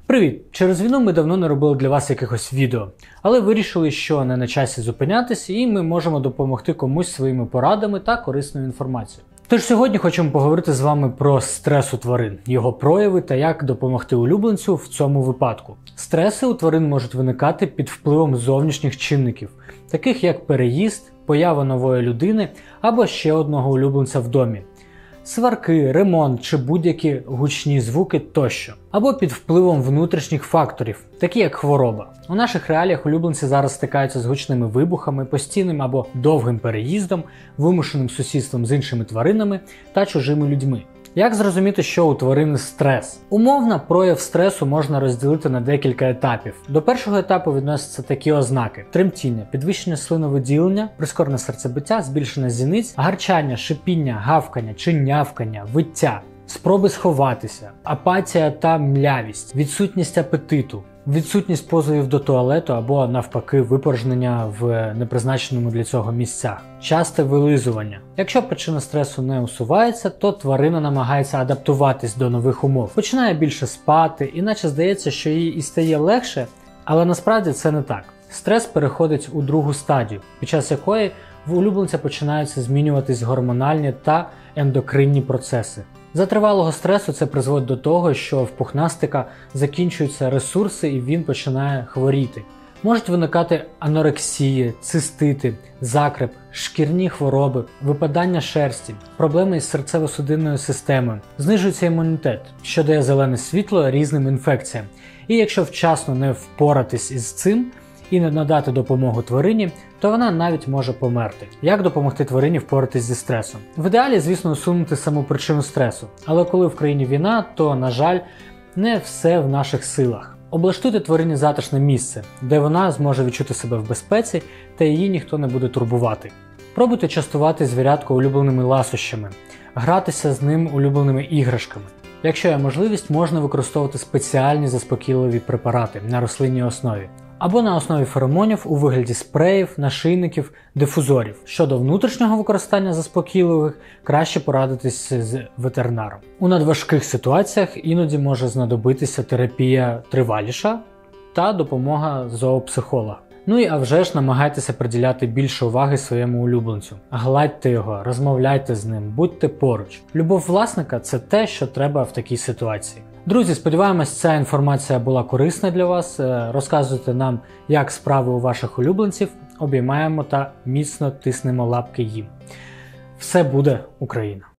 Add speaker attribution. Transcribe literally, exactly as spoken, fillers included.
Speaker 1: Привіт! Через війну ми давно не робили для вас якихось відео, але вирішили, що не на часі зупинятися і ми можемо допомогти комусь своїми порадами та корисною інформацією. Тож сьогодні хочемо поговорити з вами про стрес у тварин, його прояви та як допомогти улюбленцю в цьому випадку. Стреси у тварин можуть виникати під впливом зовнішніх чинників, таких як переїзд, поява нової людини або ще одного улюбленця в домі. Сварки, ремонт чи будь-які гучні звуки тощо. Або під впливом внутрішніх факторів, такі як хвороба. У наших реаліях улюбленці зараз стикаються з гучними вибухами, постійним або довгим переїздом, вимушеним сусідством з іншими тваринами та чужими людьми. Як зрозуміти, що у тварини стрес? Умовно, прояв стресу можна розділити на декілька етапів. До першого етапу відносяться такі ознаки: тремтіння, підвищення слиновиділення, прискорене серцебиття, збільшення зіниць, гарчання, шипіння, гавкання чи нявкання, виття, спроби сховатися, апатія та млявість, відсутність апетиту, відсутність позовів до туалету або, навпаки, випорожнення в непризначеному для цього місцях, часте вилизування. Якщо причина стресу не усувається, то тварина намагається адаптуватись до нових умов, починає більше спати, іначе здається, що їй і стає легше, але насправді це не так. Стрес переходить у другу стадію, під час якої в улюбленця починаються змінюватись гормональні та ендокринні процеси. За тривалого стресу це призводить до того, що в пухнастика закінчуються ресурси і він починає хворіти. Можуть виникати анорексії, цистити, закреп, шкірні хвороби, випадання шерсті, проблеми із серцево-судинною системою, знижується імунітет, що дає зелене світло різним інфекціям. І якщо вчасно не впоратись із цим і не надати допомогу тварині, то вона навіть може померти. Як допомогти тварині впоратись зі стресом? В ідеалі, звісно, усунути саму причину стресу. Але коли в країні війна, то, на жаль, не все в наших силах. Облаштуйте тварині затишне місце, де вона зможе відчути себе в безпеці та її ніхто не буде турбувати. Пробуйте частувати звірятко улюбленими ласощами, гратися з ним улюбленими іграшками. Якщо є можливість, можна використовувати спеціальні заспокійливі препарати на рослинній основі або на основі феромонів у вигляді спреїв, нашийників, дифузорів. Щодо внутрішнього використання заспокійливих, краще порадитись з ветеринаром. У надважких ситуаціях іноді може знадобитися терапія триваліша та допомога зоопсихолога. Ну і а вже ж намагайтеся приділяти більше уваги своєму улюбленцю. Гладьте його, розмовляйте з ним, будьте поруч. Любов власника – це те, що треба в такій ситуації. Друзі, сподіваємось, ця інформація була корисна для вас. Розказуйте нам, як справи у ваших улюбленців. Обіймаємо та міцно тиснемо лапки їм. Все буде Україна!